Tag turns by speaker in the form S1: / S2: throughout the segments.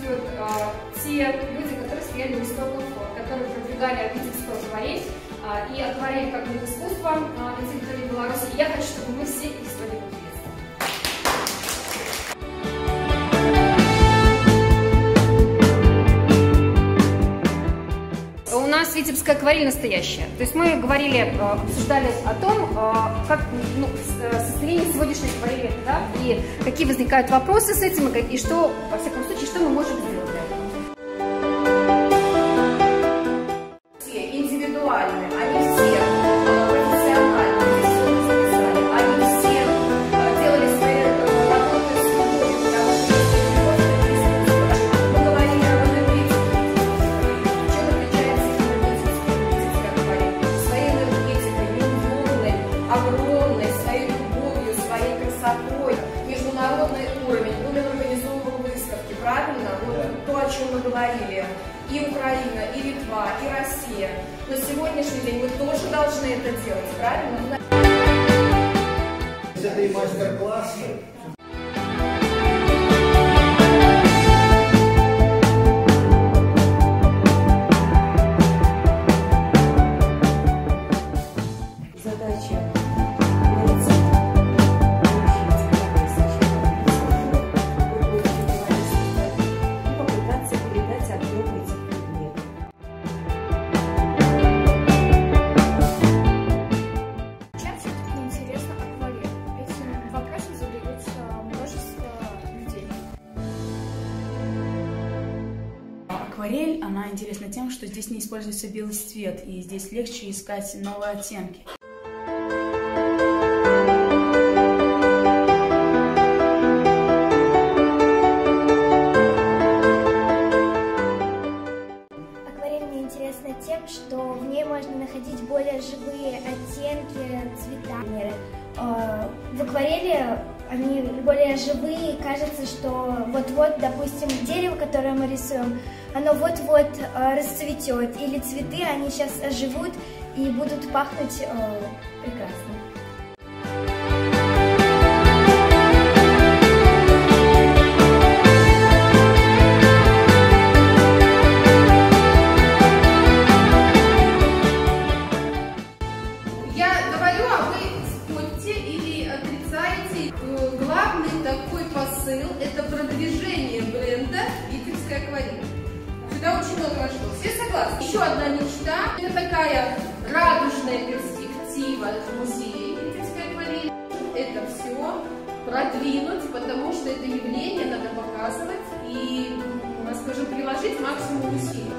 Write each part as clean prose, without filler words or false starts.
S1: присутствуют те люди, которые стояли у истоков, которые продвигали витебскую акварель и акварель как вид искусства на территории Беларуси. И я хочу, чтобы мы все их сегодня приветствовали. У нас витебская акварель настоящая. То есть мы говорили, обсуждали о том, как состояние сегодняшней акварели, да, и какие возникают вопросы с этим, и что, во всяком случае, что мы можем сделать для этого.
S2: Все индивидуальные, они все профессиональные, они все делали свои работы с любовью, потому что мы говорили об энергетике. Чем отличается энергетика акварель? Своей энергетикой, неуемной, огромной, своей любовью, своей красотой, международный уровень. Мы организовываем выставки, правильно? Вот то, о чем мы говорили. И Украина, и Литва, и Россия. На сегодняшний день мы тоже должны это делать, правильно?
S3: Это и мастер-классы.
S4: Задача попытаться передать объем этих предметов.
S5: Чем все-таки интересно акварель? Этим вопросом задаются множество людей.
S6: Акварель, она интересна тем, что здесь не используется белый цвет, и здесь легче искать новые оттенки.
S7: Акварель мне интересна тем, что в ней можно находить более живые оттенки, цвета. В акварели они более живые, кажется, что вот-вот, допустим, дерево, которое мы рисуем, оно вот-вот расцветет, или цветы, они сейчас оживут и будут пахнуть прекрасно.
S2: Я говорю, а вы спорьте или отрицаете. Главный такой посыл – это продвижение бренда «Витебская акварель». Сюда очень много вошло. Все согласны? Еще одна мечта – это такая радужная перспектива музея «Витебская акварель». Это все продвинуть, потому что это явление надо показывать и, скажем, приложить максимум усилий.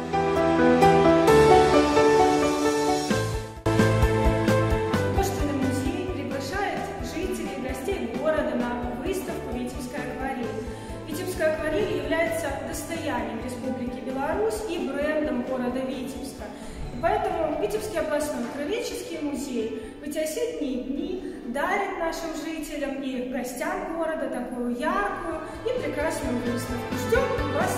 S8: Витебская акварель является достоянием Республики Беларусь и брендом города Витебска. И поэтому Витебский областной краеведческий музей в эти осенние дни дарит нашим жителям и гостям города такую яркую и прекрасную выставку. Ждем вас